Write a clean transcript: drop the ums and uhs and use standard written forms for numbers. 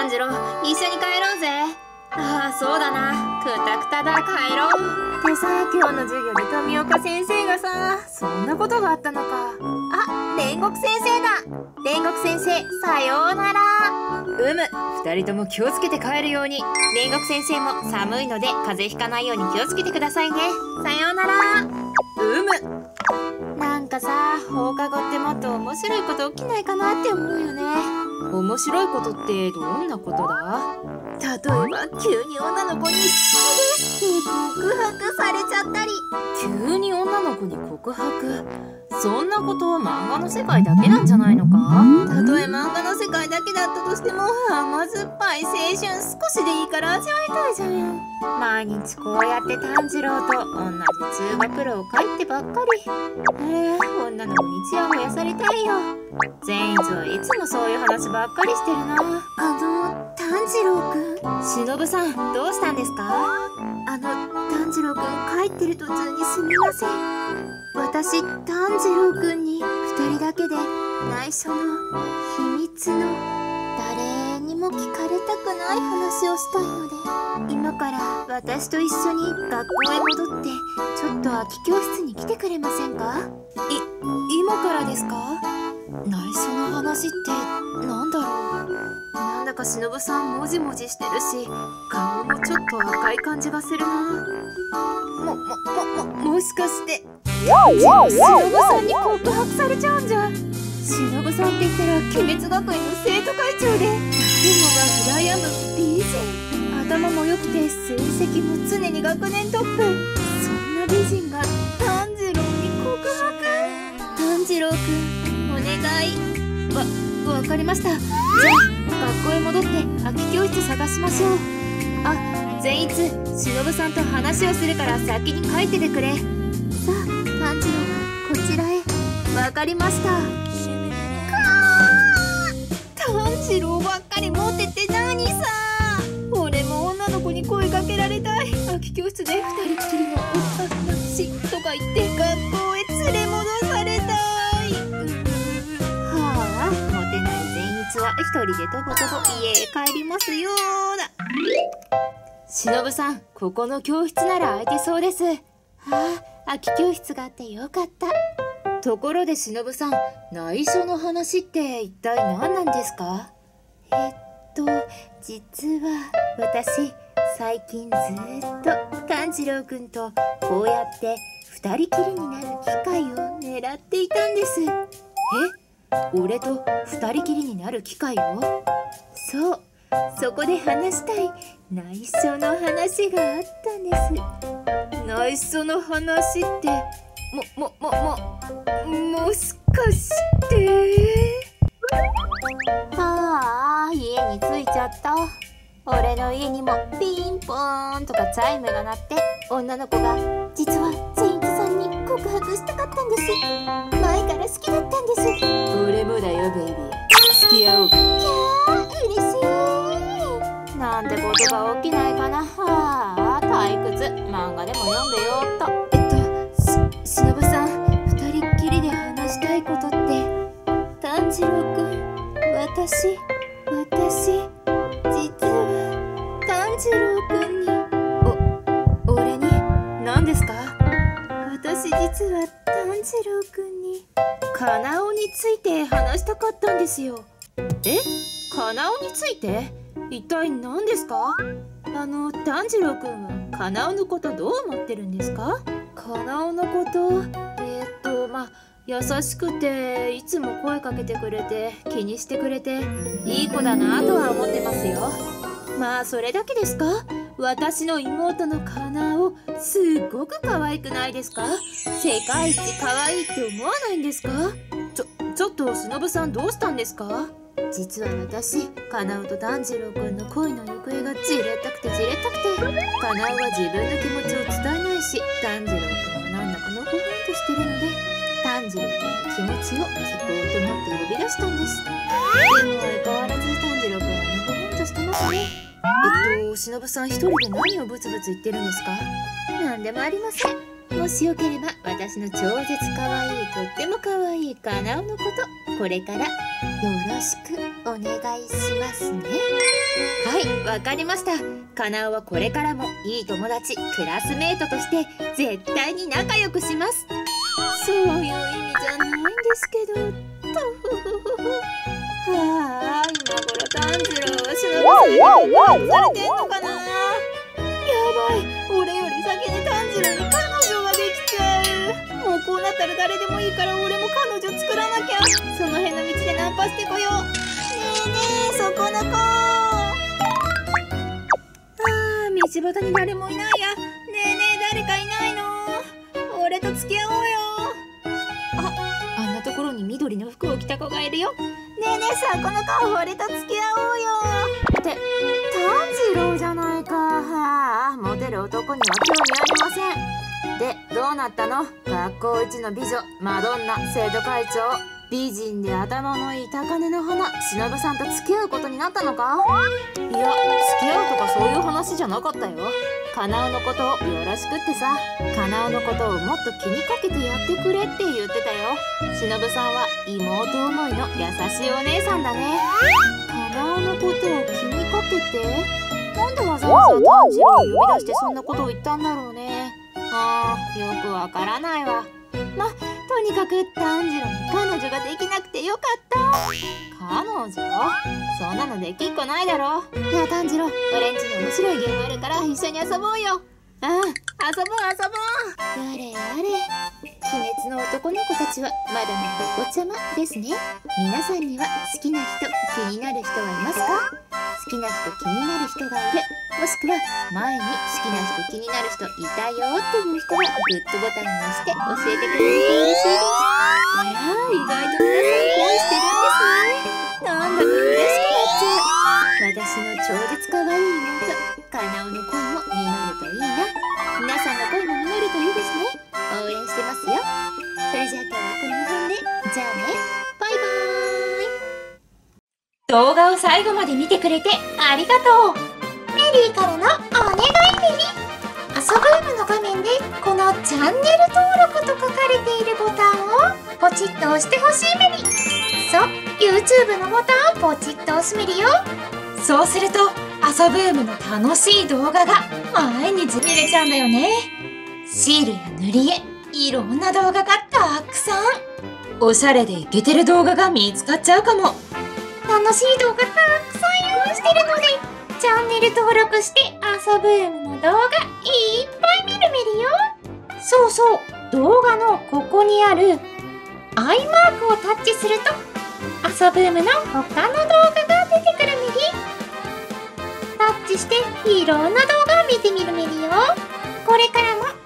炭治郎、一緒に帰ろうぜ。ああ、そうだな。くたくただ、帰ろう。でさ、今日の授業で富岡先生がさ、そんなことがあったのか。あ、煉獄先生だ。煉獄先生、さようなら。二人とも気をつけて帰るように。煉獄先生も寒いので風邪ひかないように気をつけてくださいね。さようなら。なんかさ、放課後ってもっと面白いこと起きないかなって思うよね。面白いことってどんなことだ？例えば急に女の子に好きですって告白されちゃったり。急に女の子に告白？そんなこと漫画の世界だけなんじゃないのか？たとえ漫画の世界だけだったとしても、甘酸っぱい青春少しでいいから味わいたいじゃん。毎日こうやって炭治郎と同じ通学路を帰ってばっかり。女の子にちやほやされたいよ。善逸はいつもそういう話ばっかりしてるな。炭治郎くん。忍さん、どうしたんですか？炭治郎くん帰ってる途中にすみません。私、炭治郎くんに2人だけで内緒の秘密の誰にも聞かれたくない話をしたいので、今から私と一緒に学校へ戻ってちょっと空き教室に来てくれませんか？今からですか？内緒の話ってなんだろう。なんだか忍さんもじもじしてるし、顔もちょっと赤い感じがするな。もしかして忍さんに告白されちゃうんじゃ。忍さんって言ったら鬼滅学園の生徒会長で、誰もが羨む美人。頭も良くて成績も常に学年トップ。そんな美人が炭治郎に告白？炭治郎くん、お願い。わかりました。じゃあ学校へ戻って空き教室探しましょう。善逸、忍さんと話をするから先に帰っててくれ。さあ、炭治郎くん、こちらへ。わかりました。炭治郎ばっかりモテて何さ。俺も女の子に声かけられたい。空き教室で2人っきりのお話とか言って学校へ連れ戻されたい。モテない善逸は一人でとぼとぼ家へ帰りますよーだ。忍さん、ここの教室なら空いてそうです。空き教室があってよかった。ところで忍さん、内緒の話って一体何なんですか？実は私、最近ずっと炭治郎くんとこうやって二人きりになる機会を狙っていたんです。俺と二人きりになる機会を？そう、そこで話したい内緒の話があったんです。内緒の話って、もしかして。家に着いちゃった。俺の家にもピンポーンとかチャイムが鳴って、女の子が実は善逸さんに告白したかったんです。前から好きだったんです。俺もだよベイビー、付き合おうか。嬉しい。なんてことが起きないかな。退屈。漫画でも読んでよっと。忍さん、二人っきりで話したいことって。炭治郎くん、私実は炭治郎くんに。俺に何ですか？私実は炭治郎くんにカナオについて話したかったんですよ。カナオについて？一体何ですか？炭治郎くんはカナオのことどう思ってるんですか？カナオのこと、優しくていつも声かけてくれて気にしてくれていい子だなとは思ってますよ。それだけですか？私の妹のカナオ、すっごく可愛くないですか？世界一可愛いって思わないんですか？ちょっと忍さん、どうしたんですか？実は私、カナオと炭治郎くんの恋の行方がじれったくてカナオは自分の気持ちを伝えないし、炭治郎くんはなんだかのほほんとしてるので、炭治郎くんの気持ちを聞こうと思って呼び出したんです。でも相変わらず炭治郎くんはのほほんとしてますね。忍さん一人で何をブツブツ言ってるんですか？なんでもありません。 もしよければ私の超絶かわいい、とってもかわいいカナオのこと、これからよろしくお願いしますね。はい、わかりました。カナオはこれからもいい友達、クラスメートとして絶対に仲良くします。そういう意味じゃないんですけど、はあ、今頃炭治郎は忍さんに告白されてんのかな。やばい、俺より先に炭治郎に彼女ができちゃう。もうこうなったら誰でもいいから俺も彼女作らなきゃ。その辺の道でナンパしてこよう。ねえねえ、そこの子。道端に誰もいないや。ねえねえ、誰かいないの？俺と付き合おうよ。あんなところに緑の服を着た子がいるよ。ねえねえ、さあこの子、俺と付き合おうよ。って炭治郎じゃないか。はあ、モテる男には興味ありません。で、どうなったの？学校一の美女マドンナ生徒会長、美人で頭のいい高嶺の花忍さんと付き合うことになったのか？いや、付き合うとかそういう話じゃなかったよ。カナオのことをよろしくってさ。カナオのことをもっと気にかけてやってくれって言ってたよ。忍さんは妹思いの優しいお姉さんだね。カナオのことを気にかけて？なんでわざわざ炭治郎を呼び出してそんなことを言ったんだろうね。よくわからないわ。とにかく炭治郎に彼女ができなくてよかった。彼女？そんなのできっこないだろ。いや炭治郎、俺んちに面白いゲームあるから一緒に遊ぼうよ。遊ぼう。やれやれ、鬼滅の男の子たちはまだまだお子ちゃまですね。皆さんには好きな人、気になる人はいますか？好きな人、気になる人がいる、もしくは前に好きな人、気になる人いたよっていう人はグッドボタンに押して教えてくれると嬉しいです。あら、意外と皆さん恋してるんですね。なんだか嬉しくなっちゃう。私の超絶かわいい妹カナオの恋も実るといいな。皆さんの恋も実るといいですね。応援してますよ。それじゃあ今日はこの辺で、じゃあね、バイバーイ。動画を最後まで見てくれてありがとう。メリーからのお願いメリ。遊ぶームの画面でこのチャンネル登録と書かれているボタンをポチッと押してほしいメリ。そう、YouTube のボタンをポチッと押すメリよ。そうすると遊ぶームの楽しい動画が毎日見れちゃうんだよね。シールや塗り絵、いろんな動画がたくさん。おしゃれでイケてる動画が見つかっちゃうかも。楽しい動画たくさん用意してるので、チャンネル登録して遊ぶームの動画いっぱい見るメリよ。そうそう、動画のここにあるアイマークをタッチすると遊ぶームの他の動画が出てくるメリ。タッチしていろんな動画を見てみるメリよ。これからも